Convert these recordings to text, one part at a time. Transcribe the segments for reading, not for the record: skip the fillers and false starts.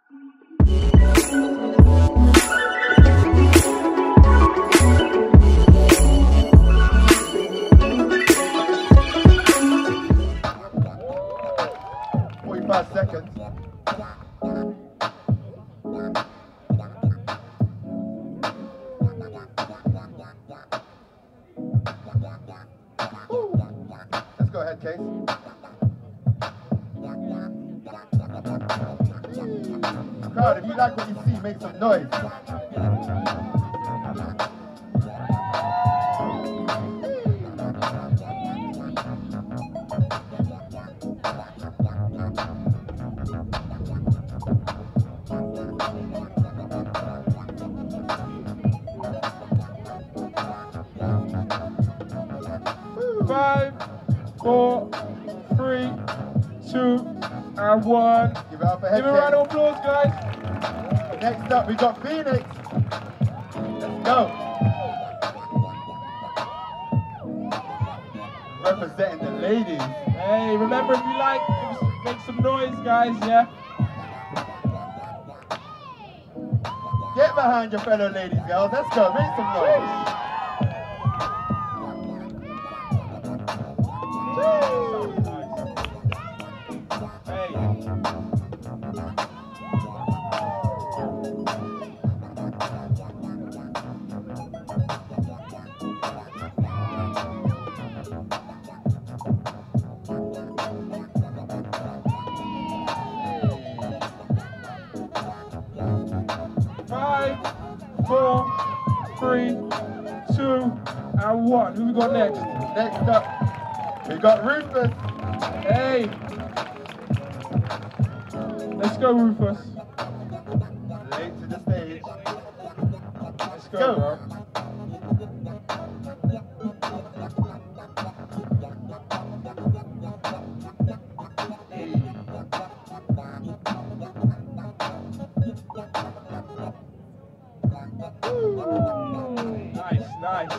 Seconds. Let's go ahead, Case. Crowd, if you like what you see, make some noise. 5, 4, 3, 2, and 1. Give it up for head. Give a round of applause, guys. Next up, we got Phoenix. Let's go. Representing the ladies. Hey, remember if you like, make some noise, guys, yeah? Get behind your fellow ladies, girls. Let's go. Make some noise. And 1. Who we got next? Next up, we got Rufus. Hey! Let's go, Rufus. Late to the stage. Let's go, bro. Nice.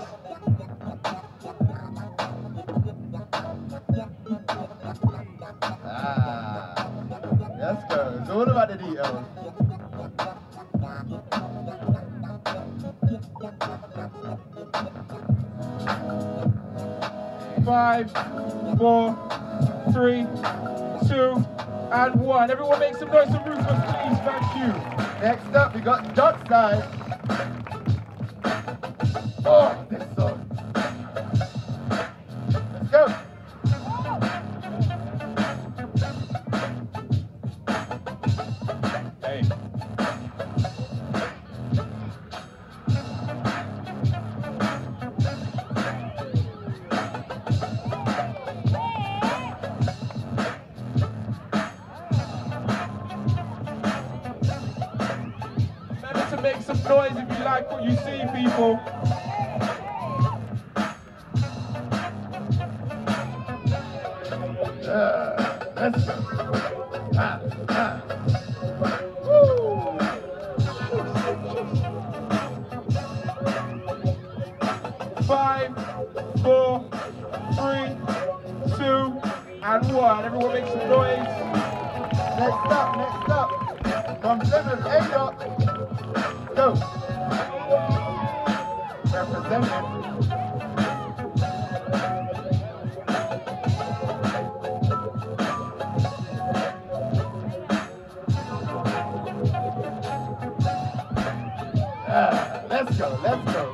Let's go. It's all about the details. Five, 4, 3, 2, and 1. Everyone make some noise for Rufus, please. Thank you. Next up, we got Dockside. Oh, this song. Let's go. Hey. Remember to make some noise if you like what you see, people. Let's go. Woo. 5, 4, 3, 2, and 1. Everyone make some noise. Next up. From Plymouth, A-Dot. Go. Representing. Let's go.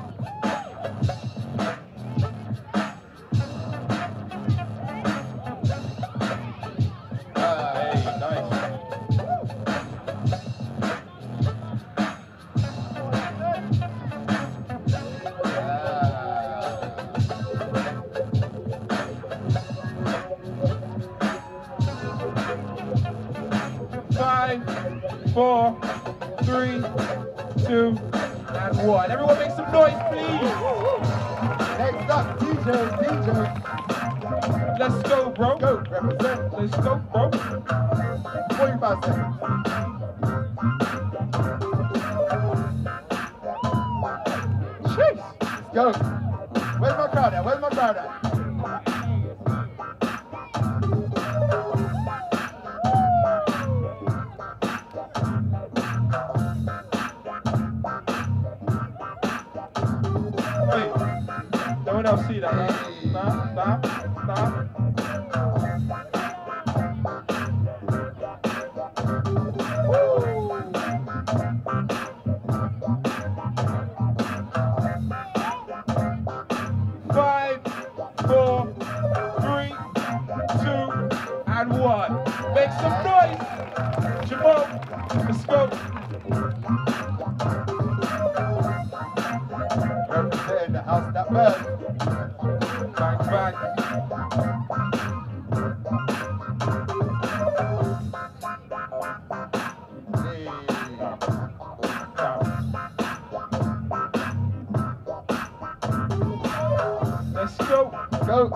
Hey, nice. 5, 4, 3, 2, and 1. Everyone make some noise, please. Next up, DJ. Let's go, bro. Go, represent. Let's go, bro. 45 seconds. Jeez. Let's go. Where's my crowd at? Wait, no one else see that, right? Stop. 5, 4, 3, 2, and 1. Make some noise! Jamal, let's go. Representing the house that burns. Bang, bang. Hey. Let's go. Go.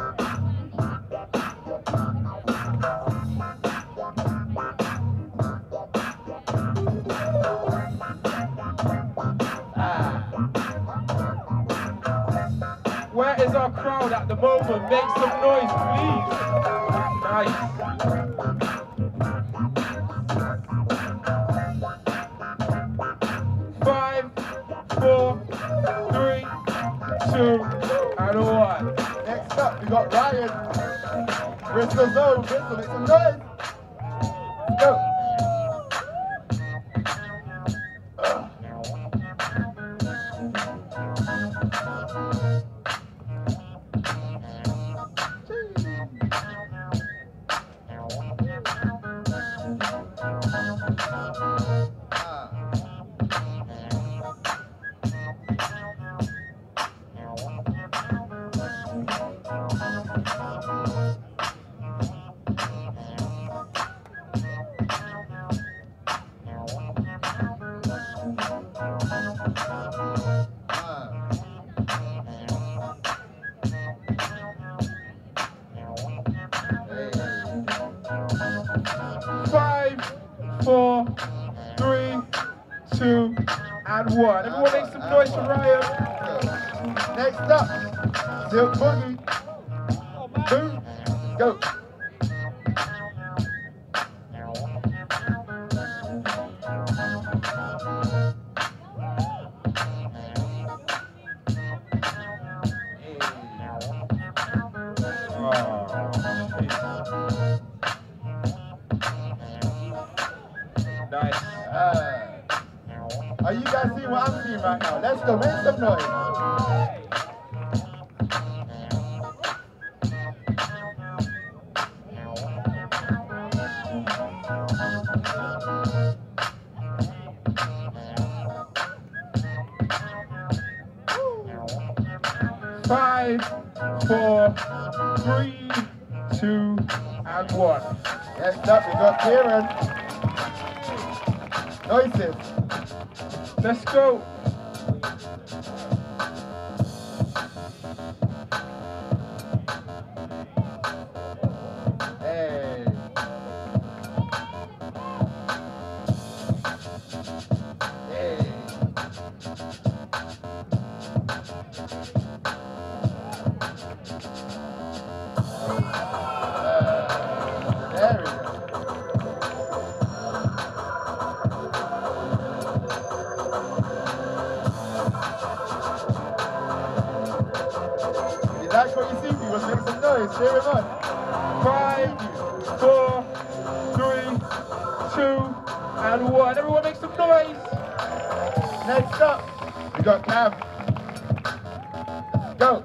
Where is our crowd at the moment? Make some noise, please. Nice. Five, 4, 3, 2, and 1. Next up, we got Ryan. Bristol Zone. Bristol, make some noise. Go. Five, 4, 3, 2, and 1. Everyone make some noise for Ryan. Next up, Silk Boogie. Boom. Go. Nice. Are you guys seeing what I'm seeing right now? Let's go, make some noise. 5, 4, 3, 2, and 1. Next up, we got Kieran. Noises. Let's go. Hey. Hey. There we go. You like what you see, people? Make some noise. Cheer him on. 5, 4, 3, 2, and 1. Everyone make some noise. Next up, we got Cam. Go.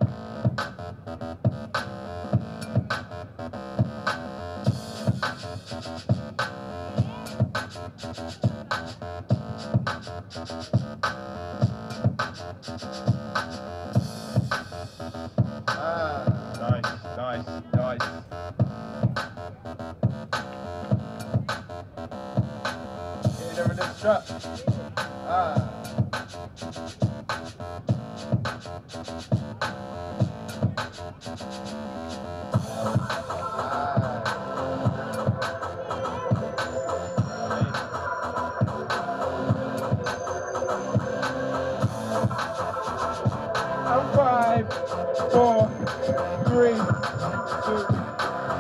Nice. Get over this truck. And 5, 4, 3, 2, 1.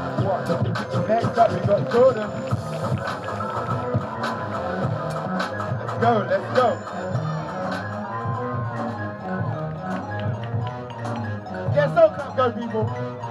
Next up, we got Jordan. go, let's go. Get so clap go, people.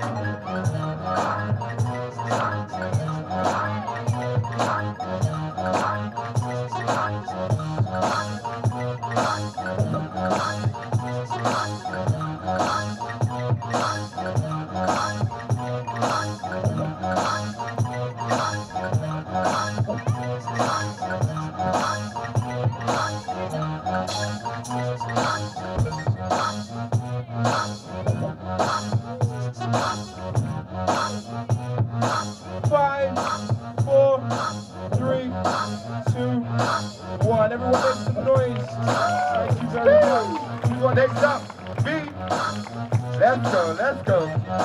Five, four, three, two, one. Everyone make some noise. Thank you very much. Next up, B. Let's go, let's go.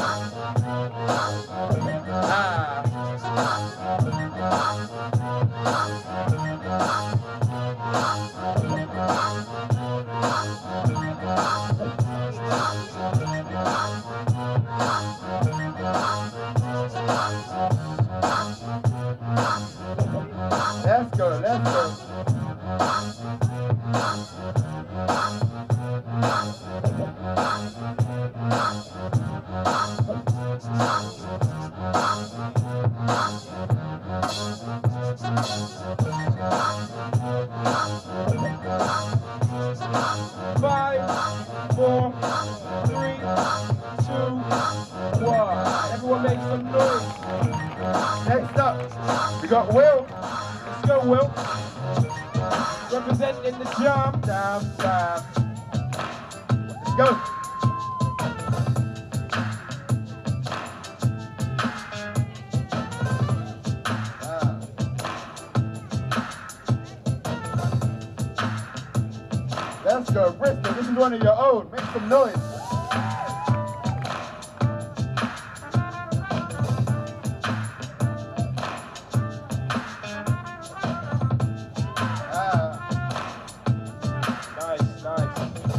Let's go, let's go. Five, four, three, two, one. Everyone make some noise. Next up, we got Will. Let's go, Will. Representing the jam. Jam, jam. Let's go. Let's go, Bristol. This is one of your own. Make some noise. Nice, nice.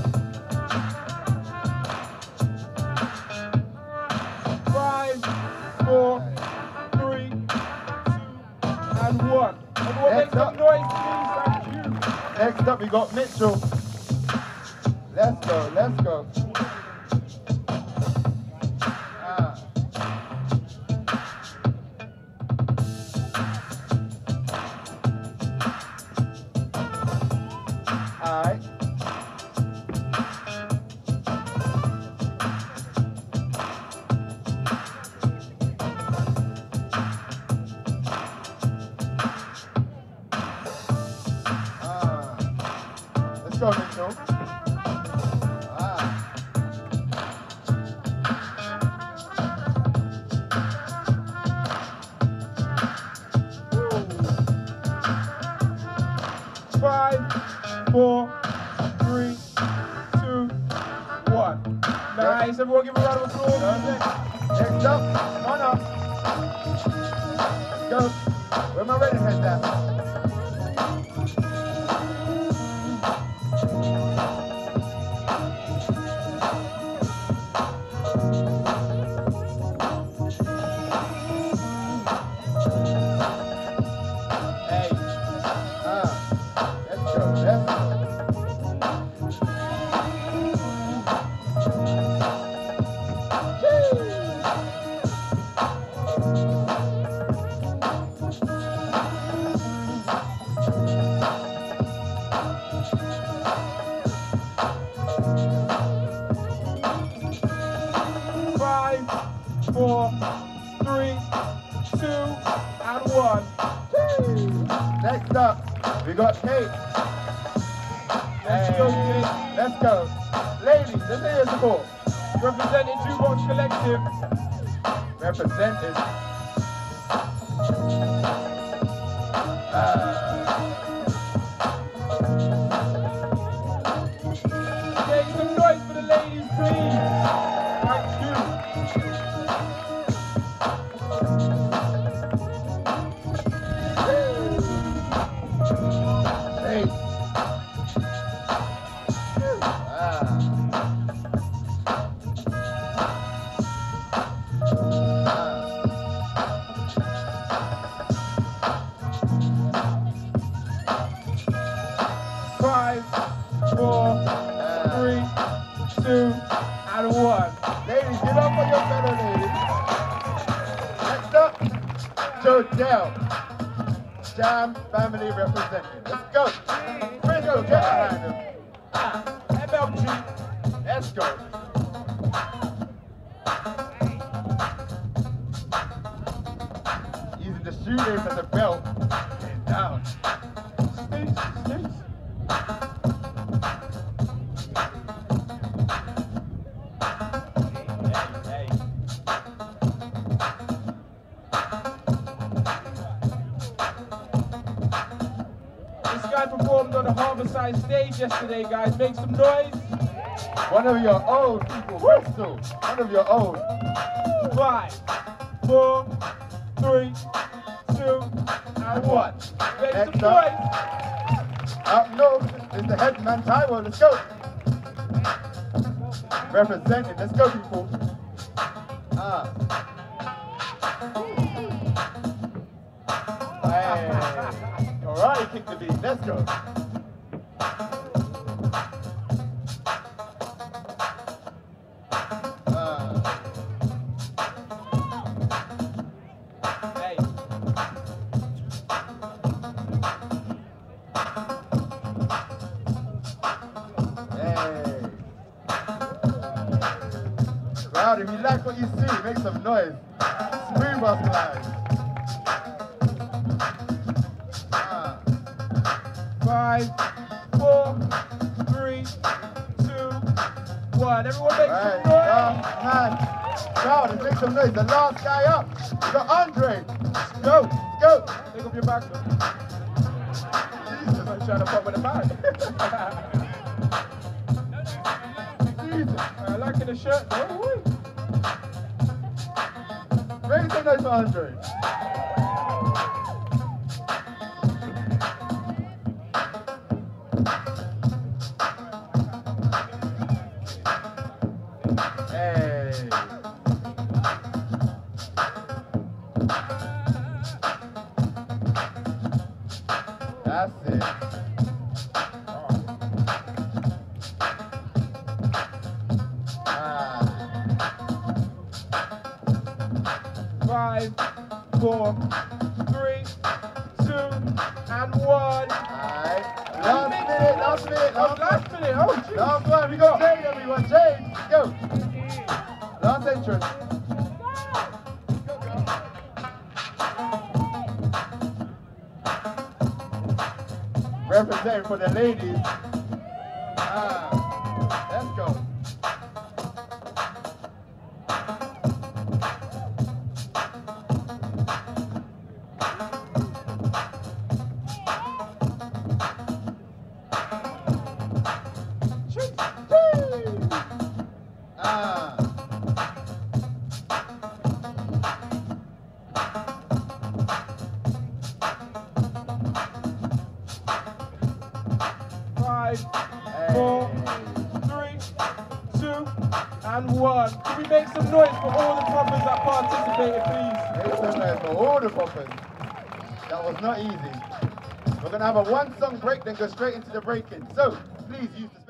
Five, four, three, two, and one. Everyone make some noise, please. Thank you. Next up, we got Mitchell. Let's go, let's go. Alright. Let's go, Mitchell. Five, four, three, two, one. Nice. Everyone give a round of applause. Next up, come on up. Let's go. Where my redheads at? Five, four, three, two, and one. Next up, we got Kate. Let's go, Kate. Let's go. Ladies, let's hear your support. Representing Jukebox Collective. Represented. Make some noise for the ladies, please. Thank you. Hey. 5, 4, 3, 2, and 1. Ladies, get up on your pedal, ladies. Next up, Jodelle. Jam family representing. Let's go. Frisco, get behind him. MLG. Let's go. Using the shoelace as a belt. Get down. Stinks. Hey. This guy performed on the Harborside stage yesterday, guys. Make some noise. One of your old people, Bristol. One of your old. 5, 4, 3, 2, and 1. Make Next some up. noise. Up north is the headman Taiwo. Let's go. Representing. Let's go, people. Hey. All right, kick the beat. Let's go. Hey. Crowd, if you like what you see, make some noise. Smooth us live. 5, 4, 3, 2, 1. Everyone make some noise. Man. Crowd, let's make some noise. The last guy up. We got Andre. Let's go. Let's go. Pick up your back, man. Jesus, I'm trying to pop with the bag. Jesus. I like the shirt, though. Woo. Make some noise for Andre. Hey. That's it. 5, 4, 3, 2, and 1. Alright. Last minute. Oh, last minute. Oh, jeez. Last one. We got Jade, everyone. Jade. Let's go. Last entrance. Representing for the ladies. Let's go. Five, 4, 3, 2, and 1. Can we make some noise for all the poppers that participated, please? Make some noise for all the poppers. That was not easy. We're going to have a one-song break, then go straight into the break-in. So, please use the